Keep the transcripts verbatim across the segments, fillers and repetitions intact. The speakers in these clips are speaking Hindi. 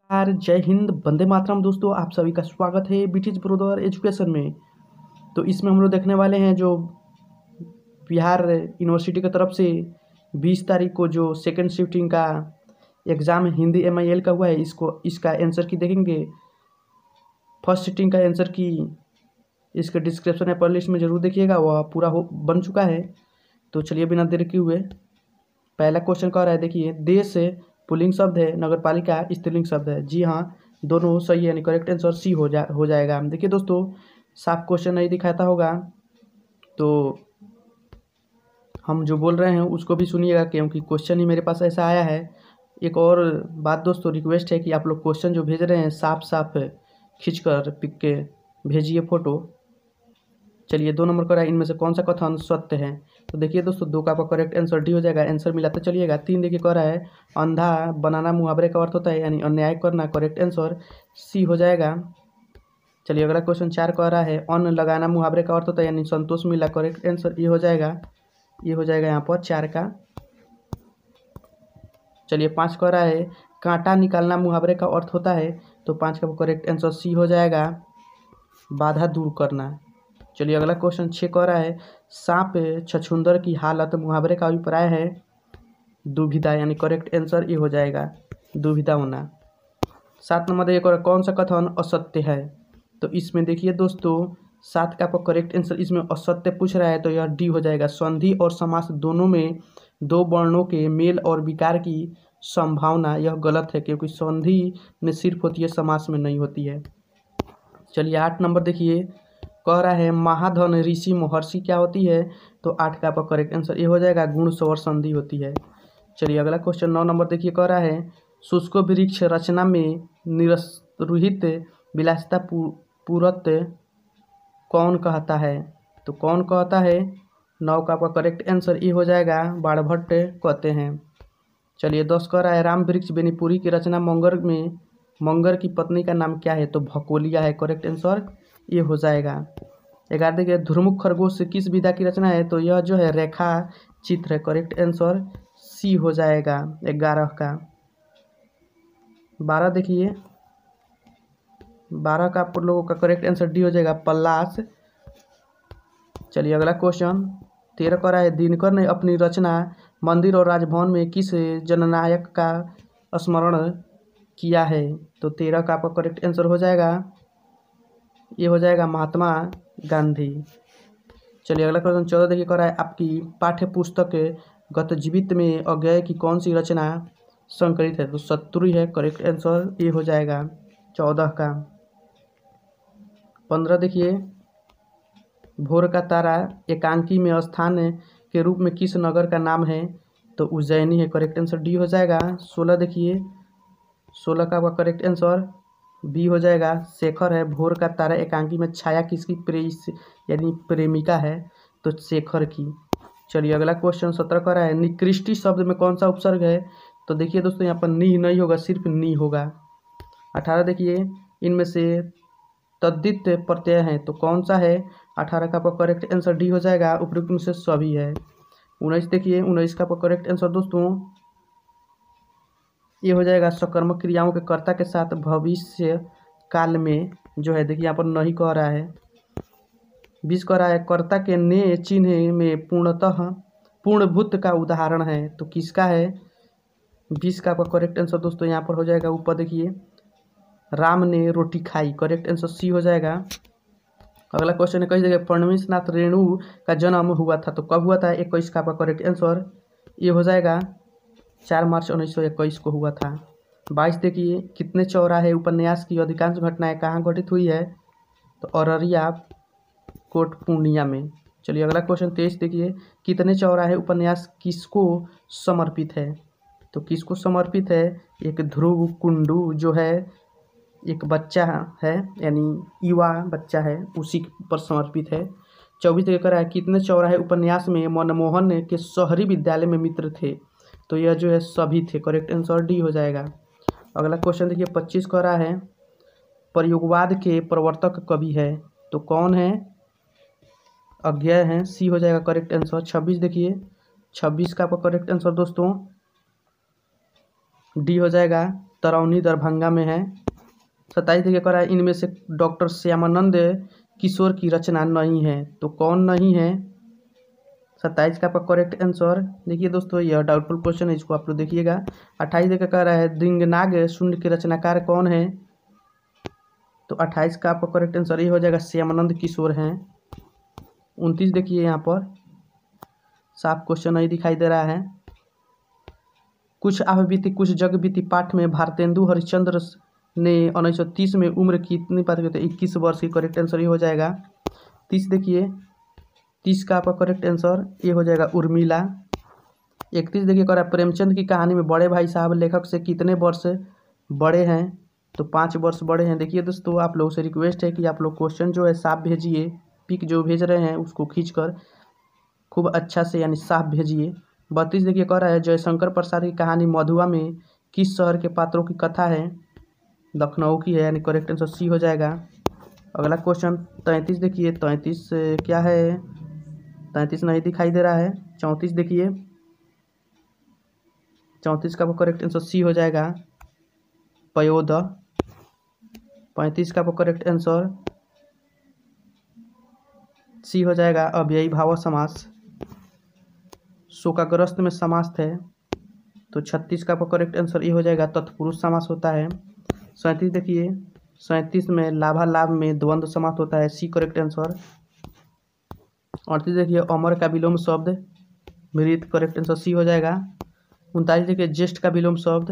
यार जय हिंद, वंदे मातरम। दोस्तों, आप सभी का स्वागत है बीटीज ब्रोदर एजुकेशन में। तो इसमें हम लोग देखने वाले हैं जो बिहार यूनिवर्सिटी की तरफ से बीस तारीख को जो सेकंड शिफ्टिंग का exam Hindi M I L का हुआ है, इसको इसका आंसर की देखेंगे। फर्स्ट शिफ्टिंग का आंसर की इसके डिस्क्रिप्शन या प्ले लिस्ट में ज़रूर देखिएगा, वह पूरा हो बन चुका है। तो चलिए बिना देर किए हुए पहला क्वेश्चन कह रहा है, देखिए, देश पुल्लिंग शब्द है, नगर पालिका स्त्रीलिंग शब्द है। जी हाँ, दोनों सही है, यानी करेक्ट आंसर सी हो जा हो जाएगा। देखिए दोस्तों, साफ क्वेश्चन नहीं दिखाता होगा तो हम जो बोल रहे हैं उसको भी सुनिएगा, क्योंकि क्वेश्चन ही मेरे पास ऐसा आया है। एक और बात दोस्तों, रिक्वेस्ट है कि आप लोग क्वेश्चन जो भेज रहे हैं साफ साफ खींच कर पिक के भेजिए फ़ोटो। चलिए, दो नंबर का इनमें से कौन सा कथन सत्य है? तो देखिए दोस्तों, दो का आपका करेक्ट आंसर डी हो जाएगा। आंसर मिलाते चलिएगा। तीन देखिए कह रहा है, अंधा बनाना मुहावरे का अर्थ होता है, यानी अन्याय करना। करेक्ट आंसर सी हो जाएगा। चलिए अगला क्वेश्चन चार कह रहा है, अन्न लगाना मुहावरे का अर्थ होता है, यानी संतोष मिला। करेक्ट आंसर ये हो जाएगा। ये हो जाएगा यहाँ पर चार का। चलिए पाँच कह रहा है, कांटा निकालना मुहावरे का अर्थ होता है, तो पाँच का करेक्ट आंसर सी हो जाएगा, बाधा दूर करना। चलिए अगला क्वेश्चन छः कह रहा है, सांप छछूंदर की हालत मुहावरे का अभिप्राय है दुविधा, यानी करेक्ट आंसर ये हो जाएगा, दुविधा होना। सात नंबर एक और, कौन सा कथन असत्य है? तो इसमें देखिए दोस्तों, सात का आपका करेक्ट आंसर इसमें असत्य पूछ रहा है, तो यह डी हो जाएगा। संधि और समास दोनों में दो वर्णों के मेल और विकार की संभावना, यह गलत है, क्योंकि संधि में सिर्फ होती है, समास में नहीं होती है। चलिए आठ नंबर देखिए, कह रहा है, महाधन ऋषि महर्षि क्या होती है? तो आठ का आपका करेक्ट आंसर ये हो जाएगा, गुण स्वर संधि होती है। चलिए अगला क्वेश्चन नौ नंबर देखिए, कह रहा है, शुष्को वृक्ष रचना में निरसरुहित विलासिता पूरत कौन कहता है? तो कौन कहता है? नौ का आपका करेक्ट आंसर ये हो जाएगा, बाणभट्ट कहते हैं। चलिए दस कह रहा है, राम वृक्ष बेनीपुरी की रचना मंगर में मंगर की पत्नी का नाम क्या है? तो भकोलिया है। करेक्ट आंसर ये हो जाएगा। ग्यारह देखिए, ध्रुमुख खरगोश किस विधा की रचना है? तो यह जो है रेखा चित्र है। करेक्ट आंसर सी हो जाएगा ग्यारह का। बारह देखिए, बारह का आप लोगों का करेक्ट आंसर डी हो जाएगा, पल्लास। चलिए अगला क्वेश्चन तेरह कह रहा है, दिनकर ने अपनी रचना मंदिर और राजभवन में किस जननायक का स्मरण किया है? तो तेरह का आपका करेक्ट आंसर हो जाएगा, ये हो जाएगा महात्मा गांधी। चलिए अगला क्वेश्चन चौदह देखिए, कह रहा है, आपकी पाठ्य पुस्तक गतजीवित में अज्ञेय की कौन सी रचना संकलित है? तो शत्रुई है। करेक्ट आंसर ये हो जाएगा चौदह का। पंद्रह देखिए, भोर का तारा एकांकी में स्थान के रूप में किस नगर का नाम है? तो उज्जैनी है। करेक्ट आंसर डी हो जाएगा। सोलह देखिए, सोलह का आपका करेक्ट आंसर बी हो जाएगा, शेखर है। भोर का तारा एकांकी में छाया किसकी प्रेस यानी प्रेमिका है? तो शेखर की। चलिए अगला क्वेश्चन सत्रह का रहा है, निकृष्टि शब्द में कौन सा उपसर्ग है? तो देखिए दोस्तों, यहाँ पर नी नहीं होगा, सिर्फ नी होगा। अठारह देखिए, इनमें से तद्धित प्रत्यय है, तो कौन सा है? अठारह का आपका करेक्ट आंसर डी हो जाएगा, उपयुक्त में से सभी है। उन्नीस देखिए, उन्नीस का आपका करेक्ट आंसर दोस्तों ये हो जाएगा, सकर्मक क्रियाओं के कर्ता के साथ भविष्य काल में जो है, देखिए यहाँ पर नहीं कह रहा है। बीस कह रहा है, कर्ता के ने चिन्ह में पूर्णतः पूर्णभूत का उदाहरण है, तो किसका है? बीस का आपका करेक्ट आंसर दोस्तों यहाँ पर हो जाएगा, ऊपर देखिए, राम ने रोटी खाई। करेक्ट आंसर सी हो जाएगा। अगला क्वेश्चन है, कई जगह फडणवीस नाथ रेणु का जन्म हुआ था, तो कब हुआ था? इक्कीस का आपका करेक्ट आंसर ये हो जाएगा, चार मार्च उन्नीस सौ इक्कीस को हुआ था। बाईस देखिए, कितने चौराहे उपन्यास की अधिकांश घटनाएं कहाँ घटित हुई है? तो अररिया कोट पूर्णिया में। चलिए अगला क्वेश्चन तेईस देखिए, कितने चौराहे उपन्यास किसको समर्पित है? तो किसको समर्पित है? एक ध्रुव कुंडू जो है, एक बच्चा है, यानी युवा बच्चा है, उसी पर समर्पित है। चौबीस देखिए कह रहा है, कितने चौराहे उपन्यास में मनमोहन के शहरी विद्यालय में मित्र थे? तो यह जो है सभी थे। करेक्ट आंसर डी हो जाएगा। अगला क्वेश्चन देखिए पच्चीस कह रहा है, प्रयोगवाद के प्रवर्तक कवि है, तो कौन है? अज्ञेय है। सी हो जाएगा करेक्ट आंसर। छब्बीस देखिए, छब्बीस का आपका करेक्ट आंसर दोस्तों डी हो जाएगा, तरौनी दरभंगा में है। सत्ताईस देखिए कह रहा है इनमें से डॉक्टर श्यामानंद किशोर की रचना नहीं है, तो कौन नहीं है। सत्ताईस का आपका करेक्ट आंसर देखिए दोस्तों, यह डाउटफुल क्वेश्चन है, इसको आप लोग देखिएगा। अट्ठाईस देखिए कह रहा है दिंगनाग शून्य के रचनाकार कौन है, तो अट्ठाईस का आपका करेक्ट आंसर ये हो जाएगा श्यामानंद किशोर हैं। उनतीस देखिए यहाँ पर साफ क्वेश्चन नहीं दिखाई दे रहा है। कुछ आह बीती कुछ जग बीती पाठ में भारतेंदु हरिश्चंद्र ने उन्नीस सौ तीस में उम्र कितनी पाते हुए थे, इक्कीस वर्ष की करेक्ट आंसर ये हो जाएगा। तीस देखिए, तीस का आपका करेक्ट आंसर ये हो जाएगा उर्मिला। इकतीस देखिए कह रहा है प्रेमचंद की कहानी में बड़े भाई साहब लेखक से कितने वर्ष बड़े हैं, तो पाँच वर्ष बड़े हैं। देखिए दोस्तों, आप लोगों से रिक्वेस्ट है कि आप लोग क्वेश्चन जो है साफ भेजिए, पिक जो भेज रहे हैं उसको खींचकर खूब अच्छा से यानी साफ भेजिए। बत्तीस देखिए कह रहा है जयशंकर प्रसाद की कहानी मधुआ में किस शहर के पात्रों की कथा है, लखनऊ की है, यानी करेक्ट आंसर सी हो जाएगा। अगला क्वेश्चन तैंतीस देखिए, तैंतीस क्या है, तैंतीस नहीं दिखाई दे रहा है। चौंतीस देखिए, चौंतीस का करेक्ट आंसर सी हो जाएगा पयोद। पैंतीस का करेक्ट आंसर सी हो जाएगा अव्ययी भाव समास, शोकाग्रस्त में समास है, तो छत्तीस का करेक्ट आंसर ये हो जाएगा तत्पुरुष समास होता है। सैंतीस देखिए, सैंतीस में लाभालाभ में द्वंद्व समास होता है, सी करेक्ट आंसर। अड़तीस देखिए अमर का विलोम शब्द मृत, करेक्ट आंसर सी हो जाएगा। उनतालीस देखिए ज्येष्ठ का विलोम शब्द,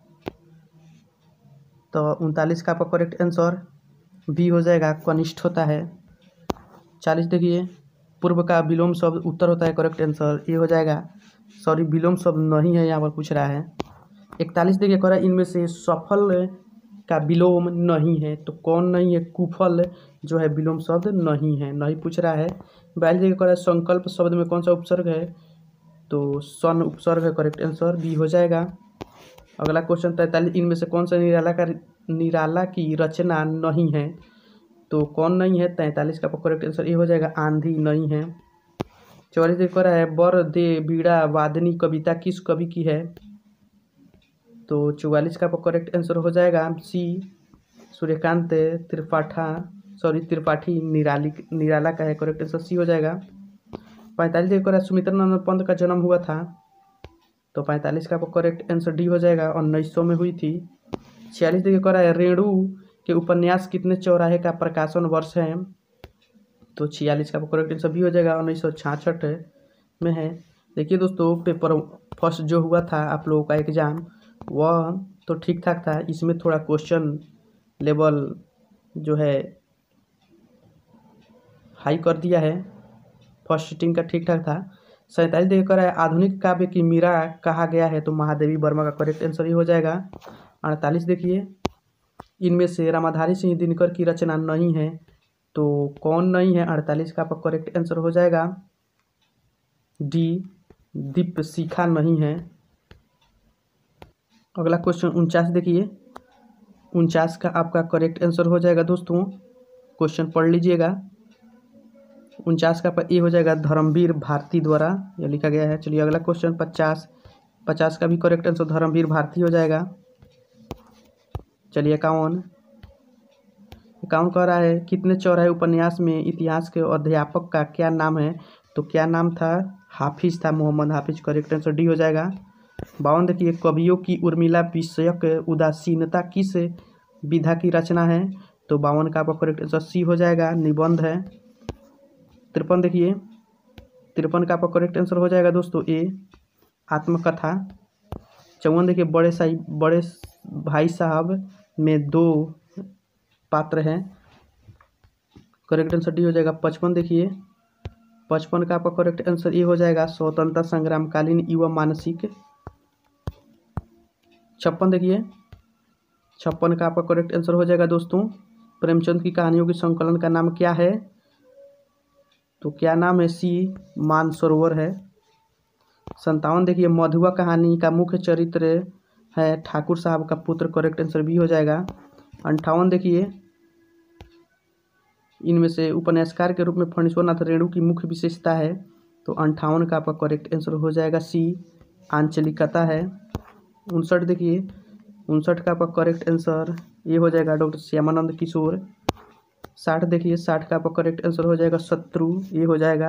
तो उनतालीस का करेक्ट आंसर बी हो जाएगा कनिष्ठ होता है। चालीस देखिए पूर्व का विलोम शब्द उत्तर होता है, करेक्ट आंसर ये हो जाएगा, सॉरी विलोम शब्द नहीं है यहाँ पर पूछ रहा है। इकतालीस देखिए कह रहा है इनमें से सफल का विलोम नहीं है, तो कौन नहीं है, कुफल जो है विलोम शब्द नहीं है, नहीं पूछ रहा है। बयालीस देखिए कह रहा है संकल्प शब्द में कौन सा उपसर्ग है, तो सन उपसर्ग है, करेक्ट आंसर बी हो जाएगा। अगला क्वेश्चन तैंतालीस इनमें से कौन सा निराला का निराला की रचना नहीं है, तो कौन नहीं है, तैंतालीस का करेक्ट आंसर ये हो जाएगा आंधी नहीं है। चौवालीस देखिए कह रहा है बर दे बीड़ा वादनी कविता किस कवि की है, तो चौवालीस का करेक्ट आंसर हो जाएगा सी सूर्यकांत त्रिपाठा सॉरी त्रिपाठी निराली निराला का है, करेक्ट आंसर सी हो जाएगा। पैंतालीस देखिए कह रहा है सुमित्रानंद पंत का जन्म हुआ था, तो पैंतालीस का करेक्ट आंसर डी हो जाएगा, उन्नीस सौ में हुई थी। छियालीस देखिए कह रहा है रेणु के उपन्यास कितने चौराहे का प्रकाशन वर्ष है, तो छियालीस का करेक्ट आंसर भी हो जाएगा, उन्नीस सौ छियासठ में है। देखिए दोस्तों पेपर फर्स्ट जो हुआ था आप लोगों का एग्ज़ाम वह तो ठीक ठाक था, इसमें थोड़ा क्वेश्चन लेवल जो है हाई कर दिया है, फर्स्ट सीटिंग का ठीक ठाक था। सैंतालीस देखिए कह रहा है आधुनिक काव्य की मीरा कहा गया है, तो महादेवी वर्मा का करेक्ट आंसर ही हो जाएगा। अड़तालीस देखिए इनमें से रामाधारी सिंह दिनकर की रचना नहीं है, तो कौन नहीं है, अड़तालीस का करेक्ट आंसर हो जाएगा डी दीपशिखा नहीं है। अगला क्वेश्चन उनचास देखिए, उनचास का आपका करेक्ट आंसर हो जाएगा दोस्तों, क्वेश्चन पढ़ लीजिएगा। उनचास का ए हो जाएगा धर्मवीर भारती द्वारा यह लिखा गया है। चलिए अगला क्वेश्चन पचास, पचास का भी करेक्ट आंसर धर्मवीर भारती हो जाएगा। चलिए इक्यावन, इक्यावन कह रहा है कितने चौराहे उपन्यास में इतिहास के अध्यापक का क्या नाम है, तो क्या नाम था, हाफिज था, Mohammad Hafiz, correct answer D हो जाएगा। बावन देखिए कवियों की उर्मिला विषयक उदासीनता किस विधा की रचना है, तो बावन का आपका करेक्ट आंसर सी हो जाएगा, निबंध है। तिरपन देखिए, तिरपन का आपका करेक्ट आंसर हो जाएगा दोस्तों ए आत्मकथा। चौवन देखिए बड़े साई बड़े भाई साहब में दो पात्र हैं, करेक्ट आंसर डी हो जाएगा। पचपन देखिए, पचपन का आपका करेक्ट आंसर ये हो जाएगा स्वतंत्रता संग्राम कालीन युवा मानसिक। छप्पन देखिए, छप्पन का आपका करेक्ट आंसर हो जाएगा दोस्तों प्रेमचंद की कहानियों के संकलन का नाम क्या है, तो क्या नाम है, सी मानसरोवर है। संतावन देखिए मधुआ कहानी का मुख्य चरित्र है ठाकुर साहब का पुत्र, करेक्ट आंसर भी हो जाएगा। अंठावन देखिए इनमें से उपन्यासकार के रूप में फणीश्वर नाथ रेणु की मुख्य विशेषता है, तो अंठावन का आपका करेक्ट आंसर हो जाएगा सी आंचलिकता है। उनसठ देखिए उनसठ का आपका करेक्ट आंसर ये हो जाएगा डॉक्टर श्यामानंद किशोर। साठ देखिए, साठ का आपका करेक्ट आंसर हो जाएगा शत्रु, ये हो जाएगा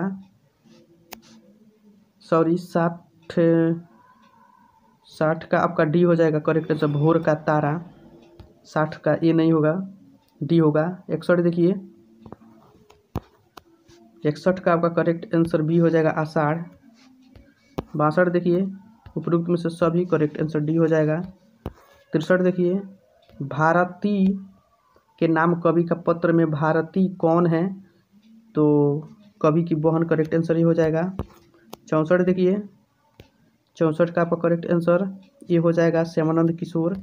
सॉरी साठ साठ का आपका डी हो जाएगा करेक्ट आंसर भोर का तारा। साठ का ये नहीं होगा, डी होगा। इकसठ देखिए, इकसठ का आपका करेक्ट आंसर बी हो जाएगा आषाढ़। बासठ देखिए, उपरोक्त में से सभी करेक्ट आंसर डी हो जाएगा। तिरसठ देखिए, भारती के नाम कवि का पत्र में भारती कौन है, तो कवि की बहन करेक्ट आंसर ये हो जाएगा। चौंसठ देखिए, चौंसठ का आपका करेक्ट आंसर ये हो जाएगा श्यामानंद किशोर।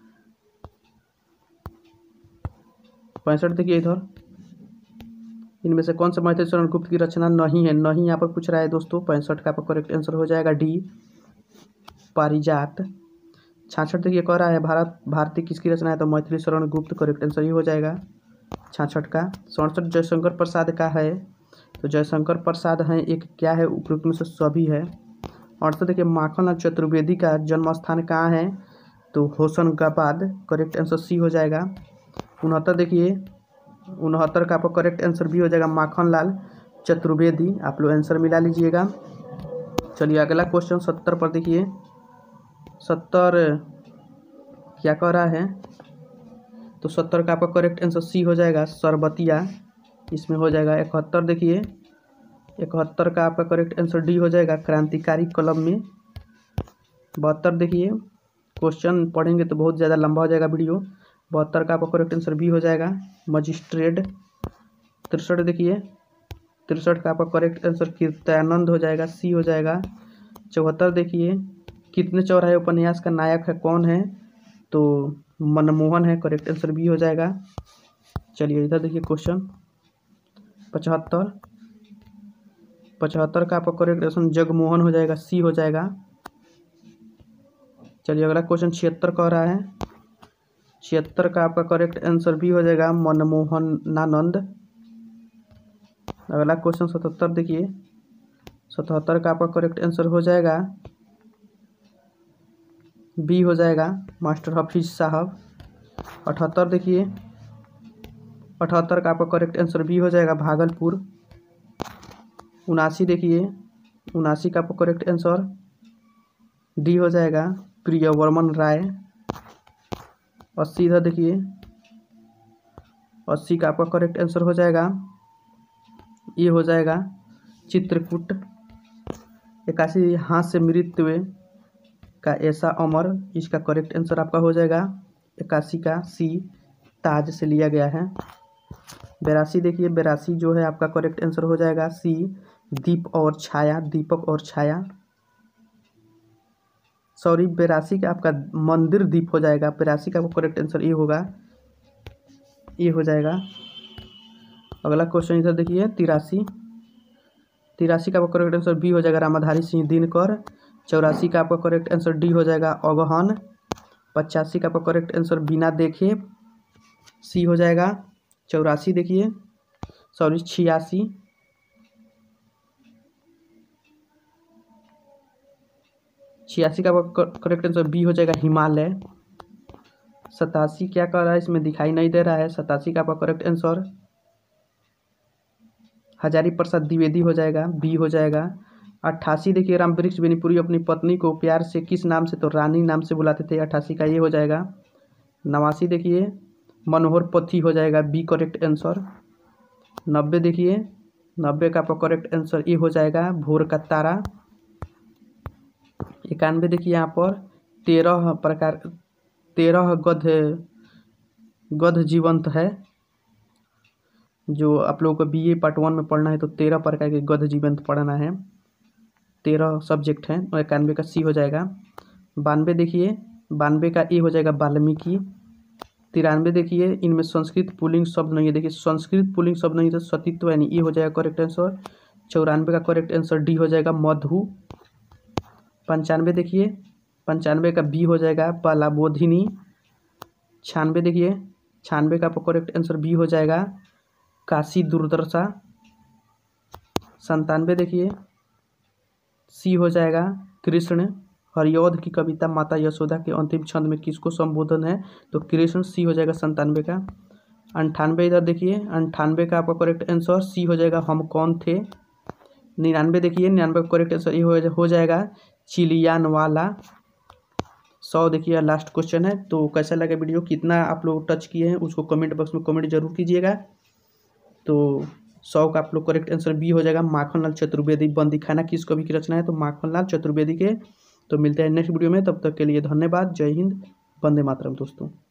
पैंसठ देखिए, इधर इनमें से कौन सा मैथिली शरण गुप्त की रचना नहीं है, नहीं यहाँ पर पूछ रहा है दोस्तों। पैंसठ का आपका करेक्ट आंसर हो जाएगा डी पारिजात। छाछठ देखिए, कह रहा है भारत भारती किसकी रचना है, तो मैथिली शरण गुप्त करेक्ट आंसर ये हो जाएगा छाछठ का। सड़सठ जयशंकर प्रसाद का है, तो जयशंकर प्रसाद हैं एक क्या है, उपरोक्त में से सभी है। अड़सठ देखिए, माखनलाल चतुर्वेदी का जन्म स्थान कहाँ है, तो होशंगाबाद करेक्ट आंसर सी हो जाएगा। उनहत्तर देखिए, उनहत्तर का आपका करेक्ट आंसर भी हो जाएगा माखनलाल चतुर्वेदी। आप लोग आंसर मिला लीजिएगा। चलिए अगला क्वेश्चन सत्तर पर देखिए, सत्तर क्या कह रहा है, तो सत्तर का आपका करेक्ट आंसर सी हो जाएगा सरबतिया, इसमें हो जाएगा। इकहत्तर देखिए, इकहत्तर का आपका करेक्ट आंसर डी हो जाएगा क्रांतिकारी कलम में। बहत्तर देखिए, क्वेश्चन पढ़ेंगे तो बहुत ज़्यादा लंबा हो जाएगा वीडियो। बहत्तर का आपका करेक्ट आंसर बी हो जाएगा मजिस्ट्रेट। तिरसठ देखिए, तिरसठ का आपका करेक्ट आंसर कीर्त्यानंद हो जाएगा, सी हो जाएगा। चौहत्तर देखिए, कितने चौराहे उपन्यास का नायक है कौन है, तो मनमोहन है, करेक्ट आंसर बी हो जाएगा। चलिए इधर देखिए क्वेश्चन पचहत्तर, पचहत्तर का आपका करेक्ट आंसर जगमोहन हो जाएगा, सी हो जाएगा। चलिए अगला क्वेश्चन छिहत्तर कह रहा है, छिहत्तर का आपका करेक्ट आंसर भी हो जाएगा मनमोहनानंद। अगला क्वेश्चन सतहत्तर देखिए, सतहत्तर का आपका करेक्ट आंसर हो जाएगा बी हो जाएगा मास्टर हफीज साहब। अठहत्तर देखिए, अठहत्तर का आपका करेक्ट आंसर बी हो जाएगा भागलपुर। उनासी देखिए, उनासी का आपका करेक्ट आंसर डी हो जाएगा प्रियवर्मन राय। अस्सी इधर देखिए, अस्सी का आपका करेक्ट आंसर हो जाएगा ये हो जाएगा चित्रकूट। इक्यासी हाथ से मृत्यु का ऐसा अमर, इसका करेक्ट आंसर आपका हो जाएगा इक्यासी का सी ताज से लिया गया है। बेरासी देखिए, बेरासी जो है आपका करेक्ट आंसर हो जाएगा सी दीप और छाया, दीपक और छाया। सॉरी बेरासी का आपका मंदिर दीप हो जाएगा, बेरासी का आपका करेक्ट आंसर ये होगा, ये हो जाएगा। अगला क्वेश्चन इधर देखिए तिरासी, तिरासी का आपका करेक्ट आंसर बी हो जाएगा रामाधारी सिंह दिनकर। चौरासी का आपका करेक्ट आंसर डी हो जाएगा अगहन। पचासी का आपका करेक्ट आंसर बिना देखे सी हो जाएगा चौरासी देखिए, सॉरी छियासी। छियासी का आपका करेक्ट आंसर बी हो जाएगा हिमालय। सतासी क्या कर रहा है, इसमें दिखाई नहीं दे रहा है। सतासी का आपका करेक्ट आंसर हजारी प्रसाद द्विवेदी हो जाएगा, बी हो जाएगा। अट्ठासी देखिए, रामवृक्ष बेनीपुरी अपनी पत्नी को प्यार से किस नाम से, तो रानी नाम से बुलाते थे, अट्ठासी का ये हो जाएगा। नवासी देखिए, मनोहर पथी हो जाएगा, बी करेक्ट आंसर। नब्बे देखिए, नब्बे का आपका करेक्ट आंसर ये हो जाएगा भोर का तारा। इक्यानवे देखिए, यहाँ पर तेरह प्रकार तेरह गध गध जीवंत है, जो आप लोगों को बी ए पार्ट वन में पढ़ना है, तो तेरह प्रकार के गध जीवंत पढ़ना है, तेरह सब्जेक्ट हैं, और इक्यानवे का सी हो जाएगा। बानवे देखिए, बानवे का ए हो जाएगा वाल्मीकि। तिरानवे देखिए, इनमें संस्कृत पुल्लिंग शब्द नहीं है, देखिए संस्कृत पुल्लिंग शब्द नहीं है तो सतीत्व यानी ए हो जाएगा करेक्ट आंसर। चौरानवे का करेक्ट आंसर डी हो जाएगा मधु। पंचानवे देखिए, पंचानवे का बी हो जाएगा बालाबोधिनी। छियानवे देखिए, छियानवे का करेक्ट आंसर बी हो जाएगा काशी दुर्दशा। संतानवे देखिए, सी हो जाएगा कृष्ण हरिऔध की कविता माता यशोदा के अंतिम छंद में किसको संबोधन है? तो कृष्ण, सी हो जाएगा संतानवे का। अंठानवे इधर देखिए, अंठानवे का आपका करेक्ट आंसर सी हो जाएगा, हम कौन थे। निन्यानवे देखिए, निन्यानवे का करेक्ट आंसर ये हो, हो जाएगा चिलियान वाला। सौ देखिए लास्ट क्वेश्चन है। तो कैसा लगा वीडियो, कितना आप लोग टच किए हैं उसको कमेंट बॉक्स में कमेंट जरूर कीजिएगा। तो सौ का आप लोग करेक्ट आंसर बी हो जाएगा, माखनलाल चतुर्वेदी। बंदी खाना किस कवि की रचना है? तो माखनलाल चतुर्वेदी के। तो मिलते हैं नेक्स्ट वीडियो में, तब तक के लिए धन्यवाद। जय हिंद, वंदे मातरम दोस्तों।